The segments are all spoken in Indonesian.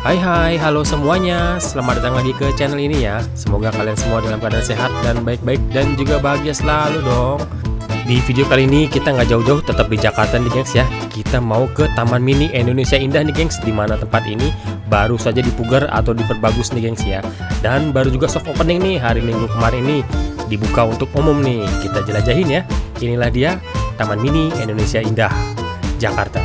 Hai, halo semuanya. Selamat datang lagi ke channel ini ya. Semoga kalian semua dalam keadaan sehat dan baik-baik dan juga bahagia selalu dong. Di video kali ini kita nggak jauh-jauh, tetap di Jakarta nih gengs ya. Kita mau ke Taman Mini Indonesia Indah nih gengs, di mana tempat ini baru saja dipugar atau diperbagus nih gengs ya. Dan baru juga soft opening nih hari Minggu kemarin ini, dibuka untuk umum nih. Kita jelajahin ya. Inilah dia Taman Mini Indonesia Indah, Jakarta.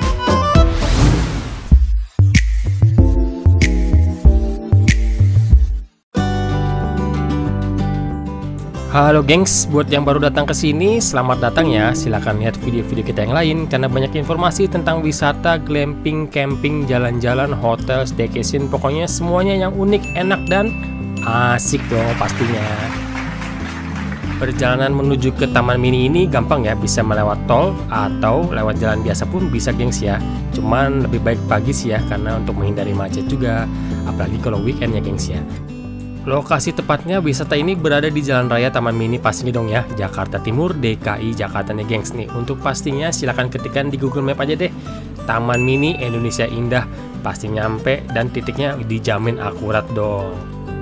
Halo gengs, buat yang baru datang ke sini, selamat datang ya. Silahkan lihat video-video kita yang lain karena banyak informasi tentang wisata, glamping, camping, jalan-jalan, hotel, staycation, pokoknya semuanya yang unik, enak dan asik dong pastinya. Perjalanan menuju ke Taman Mini ini gampang ya, bisa melewat tol atau lewat jalan biasa pun bisa gengs ya. Cuman lebih baik pagi sih ya, karena untuk menghindari macet juga, apalagi kalau weekend ya gengs ya. Lokasi tepatnya wisata ini berada di Jalan Raya Taman Mini pastinya dong ya, Jakarta Timur, DKI Jakarta nih gengs nih. Untuk pastinya silahkan ketikkan di Google Map aja deh, Taman Mini Indonesia Indah, pasti nyampe dan titiknya dijamin akurat dong.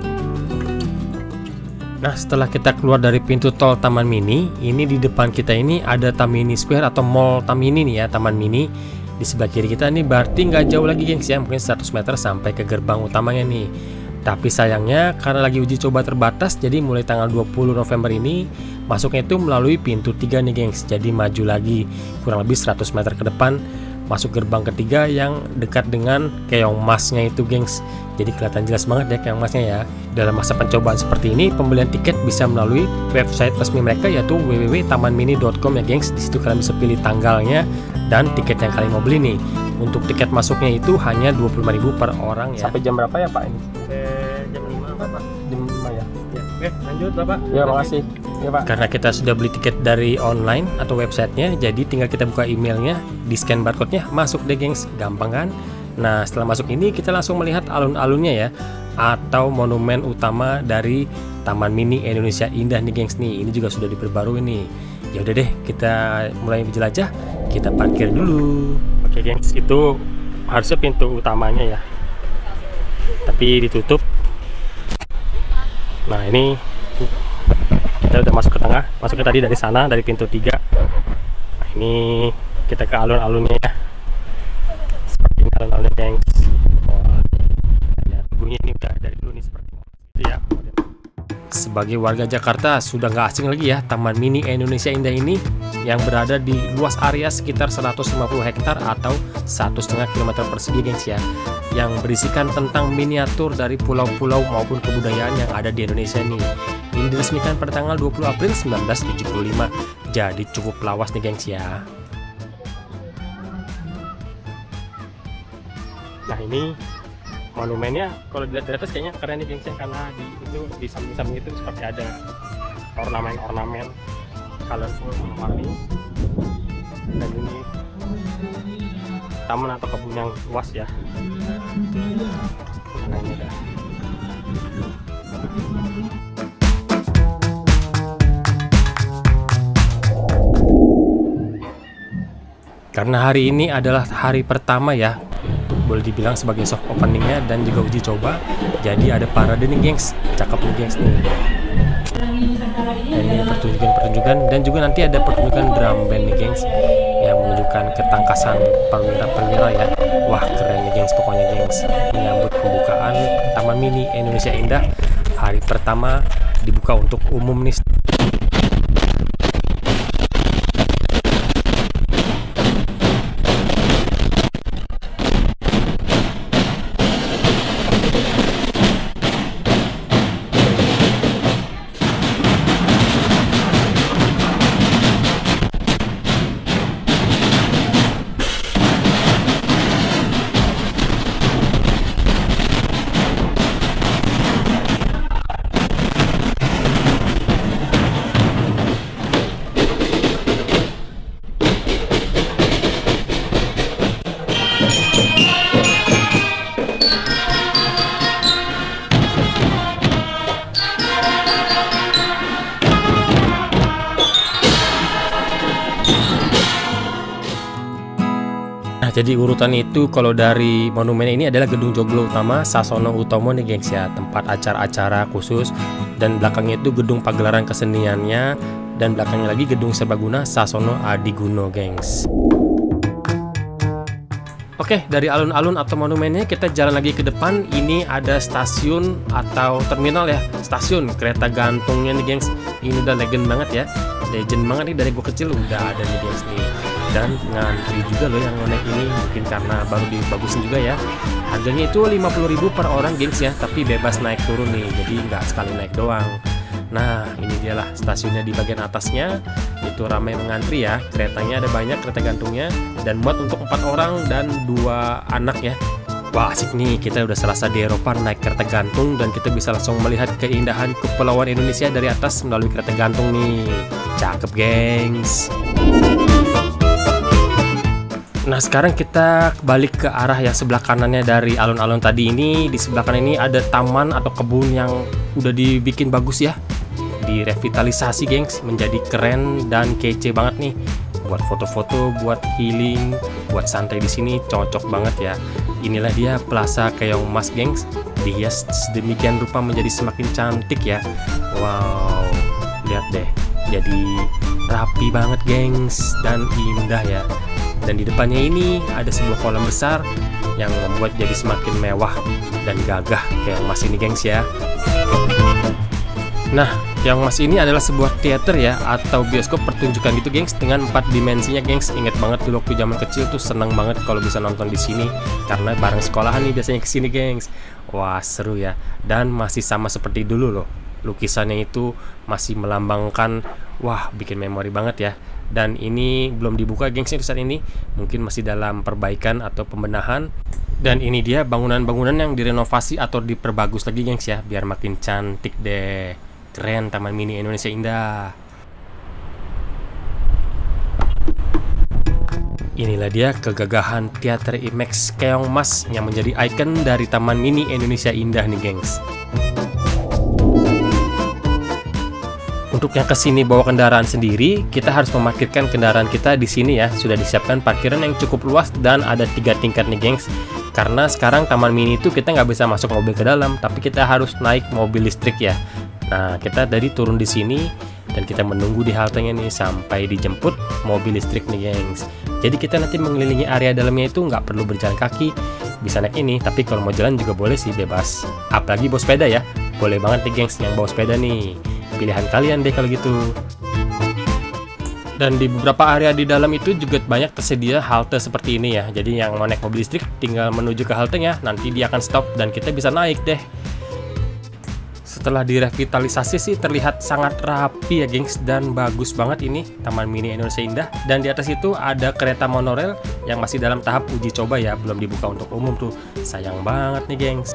Nah, setelah kita keluar dari pintu tol Taman Mini, ini di depan kita ini ada Tamini Square atau Mall Tamini nih ya, Taman Mini. Di sebelah kiri kita nih berarti nggak jauh lagi gengs ya, mungkin 100 meter sampai ke gerbang utamanya nih. Tapi sayangnya karena lagi uji coba terbatas, jadi mulai tanggal 20 November ini masuknya itu melalui pintu 3 nih gengs. Jadi maju lagi kurang lebih 100 meter ke depan, masuk gerbang ketiga yang dekat dengan keong masnya itu gengs. Jadi kelihatan jelas banget ya keong masnya ya. Dalam masa pencobaan seperti ini, pembelian tiket bisa melalui website resmi mereka yaitu www.tamanmini.com ya gengs. Di situ kalian bisa pilih tanggalnya dan tiket yang kalian mau beli nih. Untuk tiket masuknya itu hanya 25.000 per orang ya. Sampai jam berapa ya Pak ini? Jam 5 Pak. Jam 5 ya. Oke, lanjut Bapak. Ya, makasih. Ya, Pak. Karena kita sudah beli tiket dari online atau websitenya, jadi tinggal kita buka emailnya, di scan barcode-nya, masuk deh gengs. Gampang kan? Nah, setelah masuk ini kita langsung melihat alun-alunnya ya, atau monumen utama dari Taman Mini Indonesia Indah nih gengs nih. Ini juga sudah diperbarui nih. Ya udah deh, kita mulai menjelajah. Kita parkir dulu. Oke gengs, itu harusnya pintu utamanya ya, tapi ditutup. Nah, ini kita udah masuk ke tengah, masuknya tadi dari sana, dari pintu 3. Nah, ini kita ke alun-alunnya ya, seperti ini alun-alunnya gengs. Ya, bunyi ini udah dari dulu nih seperti itu ya. Sebagai warga Jakarta sudah nggak asing lagi ya Taman Mini Indonesia Indah ini, yang berada di luas area sekitar 150 hektar atau 1,5 km persegi gengs ya, yang berisikan tentang miniatur dari pulau-pulau maupun kebudayaan yang ada di Indonesia nih. Ini diresmikan pada tanggal 20 April 1975, jadi cukup lawas nih gengs ya. Nah, ini monumennya kalau dilihat dari atas kayaknya keren nih gengs ya, karena di samping-samping itu seperti ada ornamen colorful warni. Dan ini taman atau kebun yang luas ya. Nah, ini dah. Karena hari ini adalah hari pertama ya, boleh dibilang sebagai soft openingnya dan juga uji coba, jadi ada parade nih gengs, cakep nih gengs nih. Dan ini pertunjukan dan juga nanti ada pertunjukan drum band nih gengs, yang menunjukkan ketangkasan perwira-perwira ya. Wah, keren nih gengs pokoknya gengs, menyambut pembukaan Taman Mini Indonesia Indah hari pertama dibuka untuk umum nih. Nah, jadi urutan itu kalau dari monumen ini adalah Gedung Joglo Utama Sasono Utomo nih gengs ya, tempat acara-acara khusus, dan belakangnya itu gedung pagelaran keseniannya, dan belakangnya lagi Gedung Serbaguna Sasono Adiguno gengs. Oke, dari alun-alun atau monumennya kita jalan lagi ke depan. Ini ada stasiun atau terminal ya, stasiun kereta gantungnya nih gengs. Ini udah legend banget ya, legend banget nih, dari gua kecil udah ada nih gengs nih. Dan ngantri juga loh yang naik ini, mungkin karena baru dibagusin juga ya. Harganya itu 50.000 per orang gengs ya, tapi bebas naik turun nih, jadi nggak sekali naik doang. Nah, ini dialah stasiunnya di bagian atasnya. Itu ramai mengantri ya, keretanya ada banyak, kereta gantungnya, dan muat untuk 4 orang dan 2 anak ya. Wah, asik nih, kita udah serasa di Eropa naik kereta gantung, dan kita bisa langsung melihat keindahan kepulauan Indonesia dari atas melalui kereta gantung nih. Cakep gengs. Nah, sekarang kita balik ke arah yang sebelah kanannya dari alun-alun tadi ini. Di sebelah kanan ini ada taman atau kebun yang udah dibikin bagus ya, direvitalisasi gengs, menjadi keren dan kece banget nih. Buat foto-foto, buat healing, buat santai di sini cocok banget ya. Inilah dia Plaza Keong Mas gengs, dihias sedemikian rupa menjadi semakin cantik ya. Wow, lihat deh, jadi rapi banget gengs dan indah ya. Dan di depannya ini ada sebuah kolam besar yang membuat jadi semakin mewah dan gagah Keong Mas ini gengs ya. Nah, Keong Mas ini adalah sebuah teater ya, atau bioskop pertunjukan gitu gengs, dengan 4 dimensinya gengs. Ingat banget dulu waktu zaman kecil tuh seneng banget kalau bisa nonton di sini, karena bareng sekolahan nih biasanya kesini gengs. Wah, seru ya, dan masih sama seperti dulu loh. Lukisannya itu masih melambangkan, wah bikin memori banget ya. Dan ini belum dibuka gengs saat ini, mungkin masih dalam perbaikan atau pembenahan. Dan ini dia bangunan-bangunan yang direnovasi atau diperbagus lagi gengs ya, biar makin cantik deh. Keren Taman Mini Indonesia Indah. Inilah dia kegagahan Teater IMAX Keong Mas yang menjadi ikon dari Taman Mini Indonesia Indah nih gengs. Untuk yang kesini bawa kendaraan sendiri, kita harus memarkirkan kendaraan kita di sini ya. Sudah disiapkan parkiran yang cukup luas dan ada 3 tingkat nih gengs. Karena sekarang Taman Mini itu kita nggak bisa masuk mobil ke dalam, tapi kita harus naik mobil listrik ya. Nah, kita tadi turun di sini dan kita menunggu di haltenya nih sampai dijemput mobil listrik nih gengs. Jadi kita nanti mengelilingi area dalamnya itu nggak perlu berjalan kaki, bisa naik ini. Tapi kalau mau jalan juga boleh sih, bebas. Apalagi bawa sepeda ya, boleh banget nih gengs yang bawa sepeda nih. Pilihan kalian deh kalau gitu. Dan di beberapa area di dalam itu juga banyak tersedia halte seperti ini ya. Jadi yang mau naik mobil listrik tinggal menuju ke haltenya, nanti dia akan stop dan kita bisa naik deh. Setelah direvitalisasi sih terlihat sangat rapi ya gengs, dan bagus banget ini Taman Mini Indonesia Indah. Dan di atas itu ada kereta monorail yang masih dalam tahap uji coba ya, belum dibuka untuk umum tuh. Sayang banget nih gengs.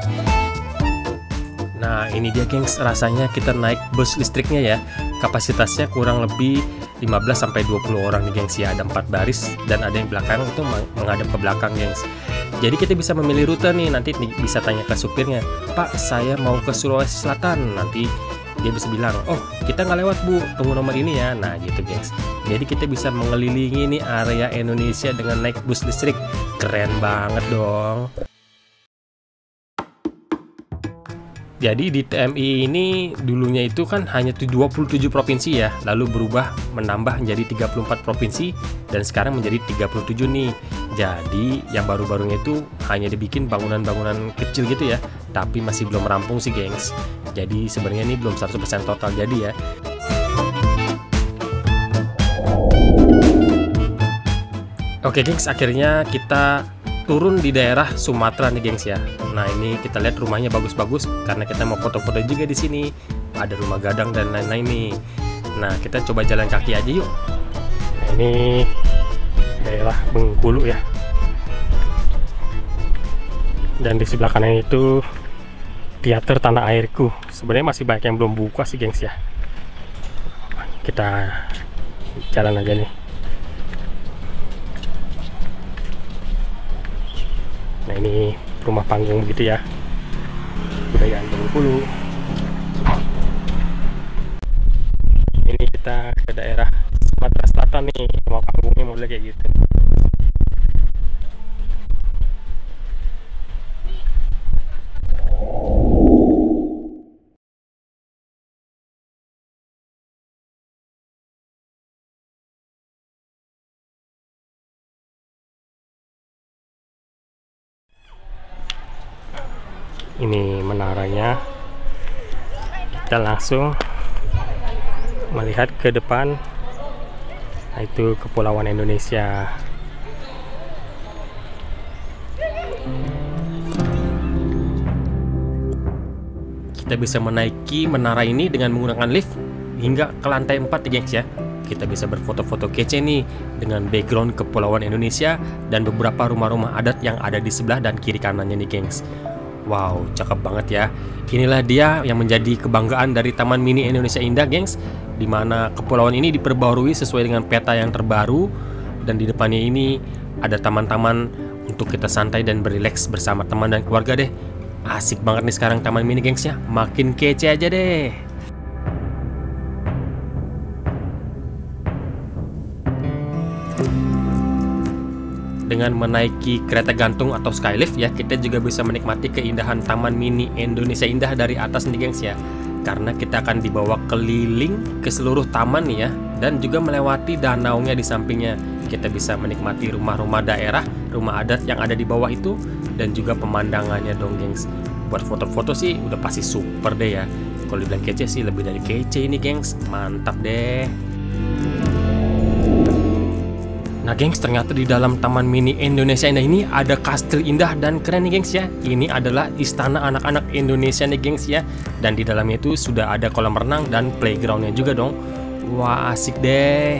Nah, ini dia gengs, rasanya kita naik bus listriknya ya. Kapasitasnya kurang lebih 15-20 orang nih gengs ya. Ada 4 baris dan ada yang belakang itu menghadap ke belakang gengs. Jadi kita bisa memilih rute nih, nanti bisa tanya ke supirnya, "Pak, saya mau ke Sulawesi Selatan." Nanti dia bisa bilang, "Oh, kita nggak lewat bu, tunggu nomor ini ya." Nah gitu gengs. Jadi kita bisa mengelilingi nih area Indonesia dengan naik bus listrik. Keren banget dong. Jadi di TMI ini dulunya itu kan hanya 27 provinsi ya, lalu berubah menambah menjadi 34 provinsi dan sekarang menjadi 37 nih. Jadi yang baru-barunya itu hanya dibikin bangunan-bangunan kecil gitu ya, tapi masih belum rampung sih gengs. Jadi sebenarnya ini belum 100% total jadi ya. Oke gengs, akhirnya kita turun di daerah Sumatera nih gengs ya. Nah, ini kita lihat rumahnya bagus-bagus karena kita mau foto-foto juga di sini. Ada rumah gadang dan lain-lain nih. Nah, kita coba jalan kaki aja yuk. Nah, ini daerah Bengkulu ya. Dan di sebelah kanan itu Teater Tanah Airku. Sebenarnya masih banyak yang belum buka sih gengs ya. Kita jalan aja nih. Nah, ini rumah panggung gitu ya, budayaan Bengkulu. Ini kita ke daerah Sumatera Selatan nih, rumah panggungnya model kayak gitu. Ini menaranya. Kita langsung melihat ke depan. Nah, itu Kepulauan Indonesia. Kita bisa menaiki menara ini dengan menggunakan lift hingga ke lantai 4 ya gengs ya. Kita bisa berfoto-foto kece nih dengan background Kepulauan Indonesia dan beberapa rumah-rumah adat yang ada di sebelah dan kiri kanannya nih gengs. Wow, cakep banget ya. Inilah dia yang menjadi kebanggaan dari Taman Mini Indonesia Indah gengs, di mana kepulauan ini diperbarui sesuai dengan peta yang terbaru. Dan di depannya ini ada taman-taman untuk kita santai dan berileks bersama teman dan keluarga deh. Asik banget nih sekarang Taman Mini gengs ya. Makin kece aja deh. Dengan menaiki kereta gantung atau skylift ya, kita juga bisa menikmati keindahan Taman Mini Indonesia Indah dari atas nih gengs ya. Karena kita akan dibawa keliling ke seluruh taman nih ya, dan juga melewati danaunya di sampingnya. Kita bisa menikmati rumah-rumah daerah, rumah adat yang ada di bawah itu, dan juga pemandangannya dong gengs. Buat foto-foto sih udah pasti super deh ya. Kalau dibilang kece sih lebih dari kece ini gengs. Mantap deh. Nah gengs, ternyata di dalam Taman Mini Indonesia Indah ini ada kastil indah dan keren nih gengs ya. Ini adalah istana anak-anak Indonesia nih gengs ya. Dan di dalamnya itu sudah ada kolam renang dan playgroundnya juga dong. Wah, asik deh.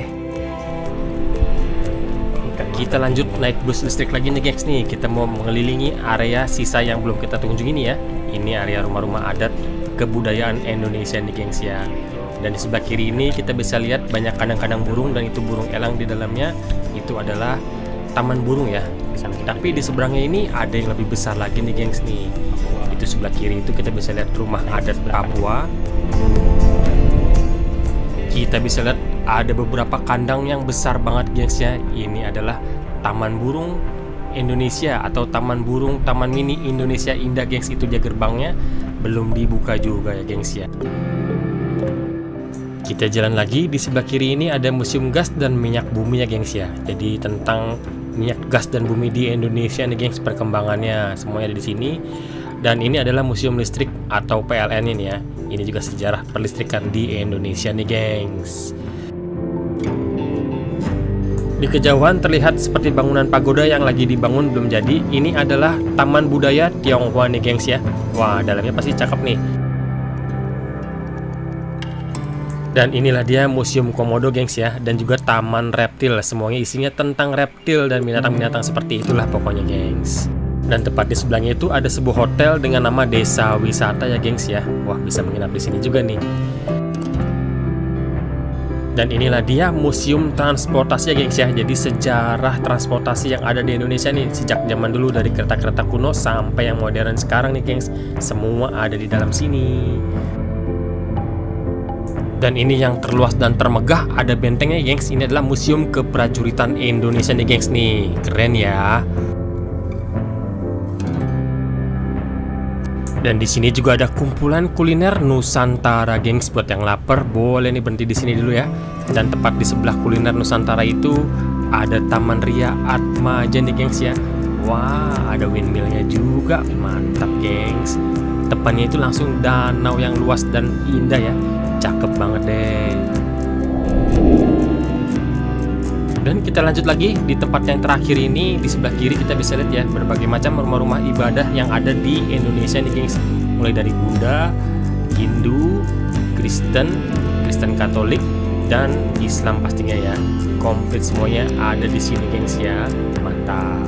Kita lanjut naik bus listrik lagi nih gengs nih. Kita mau mengelilingi area sisa yang belum kita kunjungi nih ya. Ini area rumah-rumah adat kebudayaan Indonesia nih gengs ya. Dan di sebelah kiri ini kita bisa lihat banyak kandang-kandang burung, dan itu burung elang di dalamnya. Itu adalah taman burung ya. Tapi di seberangnya ini ada yang lebih besar lagi nih gengs nih. Itu sebelah kiri itu kita bisa lihat rumah adat Papua. Kita bisa lihat ada beberapa kandang yang besar banget gengs ya. Ini adalah Taman Burung Indonesia atau Taman Burung Taman Mini Indonesia Indah gengs. Itu dia gerbangnya, belum dibuka juga ya gengs ya. Kita jalan lagi, di sebelah kiri ini ada Museum Gas dan Minyak Bumi ya gengs ya. Jadi tentang minyak gas dan bumi di Indonesia nih gengs, perkembangannya semuanya ada di sini. Dan ini adalah Museum Listrik atau PLN ini ya. Ini juga sejarah perlistrikan di Indonesia nih gengs. Di kejauhan terlihat seperti bangunan pagoda yang lagi dibangun belum jadi. Ini adalah Taman Budaya Tionghoa nih gengs ya. Wah, dalamnya pasti cakep nih. Dan inilah dia Museum Komodo gengs ya, dan juga Taman Reptil. Semuanya isinya tentang reptil dan binatang-binatang seperti itulah pokoknya gengs. Dan tepat di sebelahnya itu ada sebuah hotel dengan nama Desa Wisata ya gengs ya. Wah, bisa menginap di sini juga nih. Dan inilah dia Museum Transportasi ya gengs ya. Jadi sejarah transportasi yang ada di Indonesia nih, sejak zaman dulu dari kereta-kereta kuno sampai yang modern sekarang nih gengs. Semua ada di dalam sini. Dan ini yang terluas dan termegah, ada bentengnya gengs. Ini adalah Museum Keprajuritan Indonesia nih gengs nih. Keren ya. Dan di sini juga ada kumpulan kuliner Nusantara gengs. Buat yang lapar boleh nih berhenti di sini dulu ya. Dan tepat di sebelah kuliner Nusantara itu ada Taman Ria Atmaja nih gengs ya. Wah, ada windmillnya juga. Mantap gengs. Depannya itu langsung danau yang luas dan indah ya. Cakep banget deh. Dan kita lanjut lagi di tempat yang terakhir ini. Di sebelah kiri kita bisa lihat ya berbagai macam rumah-rumah ibadah yang ada di Indonesia nih gengs. Mulai dari Buddha, Hindu, Kristen Katolik, dan Islam pastinya ya. Komplit semuanya ada di sini gengs ya. Mantap.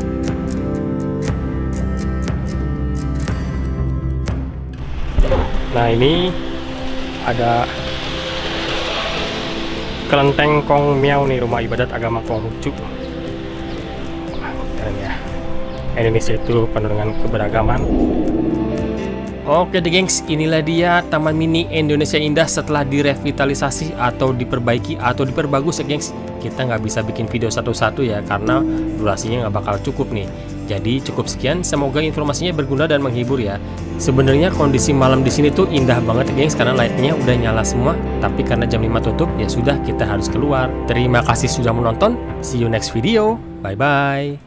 Nah, ini ada Kelenteng Kong Miao nih, rumah ibadat agama Konghucu. Keren ya. Indonesia itu penuh dengan keberagaman. Oke deh gengs, inilah dia Taman Mini Indonesia Indah setelah direvitalisasi atau diperbaiki atau diperbagus ya gengs. Kita nggak bisa bikin video satu-satu ya, karena durasinya nggak bakal cukup nih. Jadi cukup sekian, semoga informasinya berguna dan menghibur ya. Sebenarnya kondisi malam di sini tuh indah banget ya gengs, karena lightnya udah nyala semua. Tapi karena jam 5 tutup, ya sudah kita harus keluar. Terima kasih sudah menonton. See you next video. Bye bye.